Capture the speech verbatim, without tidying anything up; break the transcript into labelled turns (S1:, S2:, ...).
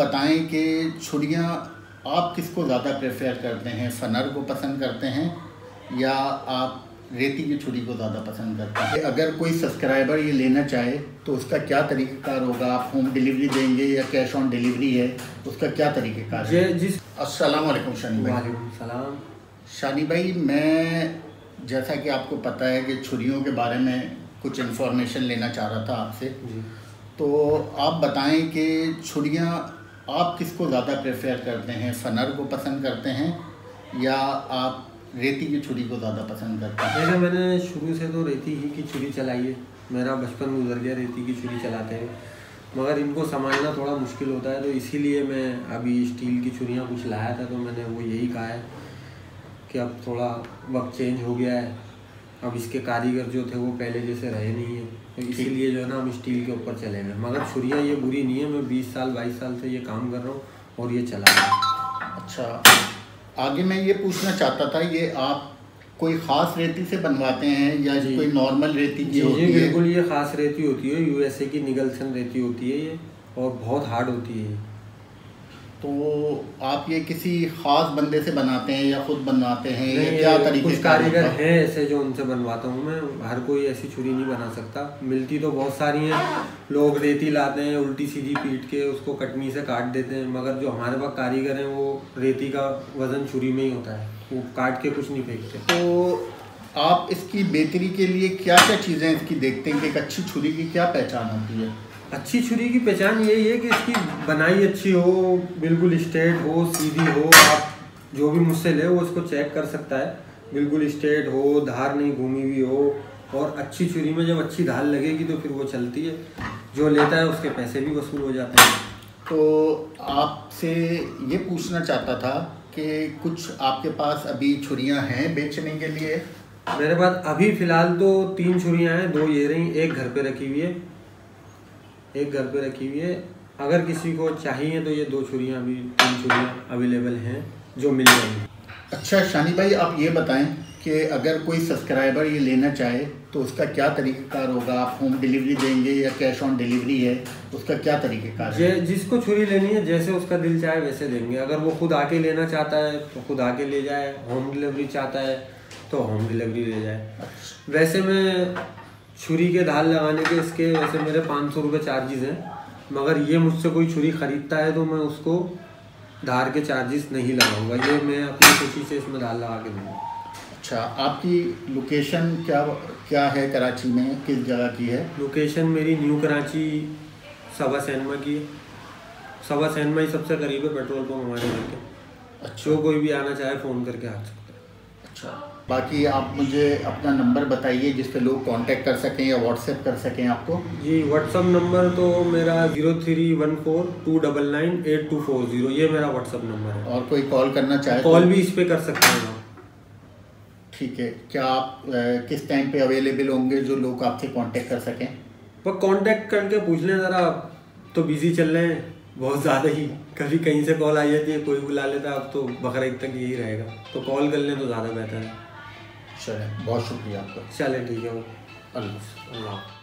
S1: बताएं कि छुरियां आप किसको ज़्यादा प्रेफर करते हैं, फनर को पसंद करते हैं या आप रेती की छुरी को ज़्यादा पसंद करते हैं? अगर कोई सब्सक्राइबर ये लेना चाहे तो उसका क्या तरीक़ाकार होगा? आप होम डिलीवरी देंगे या कैश ऑन डिलीवरी है, उसका क्या तरीक़ाकार है?
S2: जिस
S1: अस्सलाम वालेकुम शानी भाई।
S2: वालेकुम सलाम।
S1: शानी भाई, मैं जैसा कि आपको पता है कि छुरियों के बारे में कुछ इन्फॉर्मेशन लेना चाह रहा था आपसे, तो आप बताएं कि छुरियां आप किसको ज़्यादा प्रेफर करते हैं, फनर को पसंद करते हैं या आप रेती की छुरी को ज़्यादा पसंद करते हैं?
S2: देखिए, मैंने शुरू से तो रेती ही की छुरी चलाई है। मेरा बचपन गुजर गया रेती की छुरी चलाते हैं, मगर इनको संभालना थोड़ा मुश्किल होता है, तो इसीलिए मैं अभी स्टील की छुरियाँ कुछ लाया था। तो मैंने वो यही कहा है कि अब थोड़ा वक्त चेंज हो गया है, अब इसके कारीगर जो थे वो पहले जैसे रहे नहीं हैं, तो इसीलिए जो है ना हम स्टील के ऊपर चले गए। मगर छुरियाँ ये बुरी नहीं है, मैं बीस साल बाईस साल से ये काम कर रहा हूँ और ये चला रहा हूँ।
S1: अच्छा, आगे मैं ये पूछना चाहता था, ये आप कोई ख़ास रेती से बनवाते हैं या कोई नॉर्मल रेती की होती है?
S2: बिल्कुल, ये ख़ास रेती होती है, यूएसए की निगलसन रेती होती है ये, और बहुत हार्ड होती है।
S1: तो आप ये किसी ख़ास बंदे से बनाते हैं या खुद बनवाते हैं या क्या तरीके?
S2: कुछ कारीगर हैं ऐसे जो उनसे बनवाता हूँ मैं। हर कोई ऐसी छुरी नहीं बना सकता, मिलती तो बहुत सारी हैं। लोग रेती लाते हैं उल्टी सीधी पीट के उसको कटनी से काट देते हैं, मगर जो हमारे पास कारीगर हैं वो रेती का वज़न छुरी में ही होता है, वो काट के कुछ नहीं फेंकते।
S1: तो आप इसकी बेहतरी के लिए क्या क्या चीज़ें इसकी देखते हैं कि एक अच्छी छुरी की क्या पहचान होती है?
S2: अच्छी छुरी की पहचान यही है कि इसकी बनाई अच्छी हो, बिल्कुल स्ट्रेट हो, सीधी हो। आप जो भी मुझसे ले वो उसको चेक कर सकता है, बिल्कुल स्ट्रेट हो, धार नहीं घूमी हुई हो। और अच्छी छुरी में जब अच्छी धार लगेगी तो फिर वो चलती है, जो लेता है उसके पैसे भी वसूल हो जाते हैं।
S1: तो आपसे ये पूछना चाहता था कि कुछ आपके पास अभी छुरियां हैं बेचने के लिए?
S2: मेरे पास अभी फ़िलहाल तो तीन छुरियाँ हैं, दो ये रही, एक घर पे रखी हुई है, एक घर पे रखी हुई है। अगर किसी को चाहिए तो ये दो छुरियाँ अभी तीन छुरियाँ अवेलेबल हैं जो मिल जाएंगी।
S1: अच्छा शानी भाई, आप ये बताएं कि अगर कोई सब्सक्राइबर ये लेना चाहे तो उसका क्या तरीक़ाकार होगा? आप होम डिलीवरी देंगे या कैश ऑन डिलीवरी है, उसका क्या तरीक़ाकार है?
S2: जिसको छुरी लेनी है जैसे उसका दिल चाहे वैसे देंगे। अगर वो खुद आके लेना चाहता है तो खुद आके ले जाए, होम डिलीवरी चाहता है तो होम डिलीवरी ले जाए। वैसे मैं छुरी के धार लगाने के इसके वैसे मेरे पाँच सौ रुपये चार्जेस हैं, मगर ये मुझसे कोई छुरी ख़रीदता है तो मैं उसको धार के चार्जेस नहीं लगाऊंगा, ये मैं अपनी खुशी से इसमें धार लगा के दूँगा।
S1: अच्छा, आपकी लोकेशन क्या क्या है कराची में, किस जगह की है?
S2: लोकेशन मेरी न्यू कराची सवा सैनमा की है। सवा सैनमा ही सबसे करीब है पेट्रोल पंप हमारे घर के। अच्छा, जो कोई भी आना चाहे फ़ोन करके आ सकता है।
S1: अच्छा, बाकी आप मुझे अपना नंबर बताइए जिस पे लोग कांटेक्ट कर सकें या व्हाट्सएप कर सकें आपको।
S2: जी, व्हाट्सअप नंबर तो मेरा zero three one four two double nine eight two four zero, ये मेरा व्हाट्सअप नंबर है।
S1: और कोई कॉल करना चाहे
S2: कॉल भी इस पे कर सकते हैं।
S1: ठीक है, क्या आप आ, किस टाइम पे अवेलेबल होंगे जो लोग आपसे कांटेक्ट कर सकें?
S2: वो कांटेक्ट करके पूछ लें ज़रा, तो बिज़ी चल रहे हैं बहुत ज़्यादा ही, कभी कहीं से कॉल आ जाती है, कोई बुला लेता है। अब तो बकरीद तक यही रहेगा, तो कॉल कर लें तो ज़्यादा बेहतर है।
S1: चलें, बहुत शुक्रिया आपका।
S2: चलें, ठीक है,
S1: अल्लाह।
S2: अल्लाह।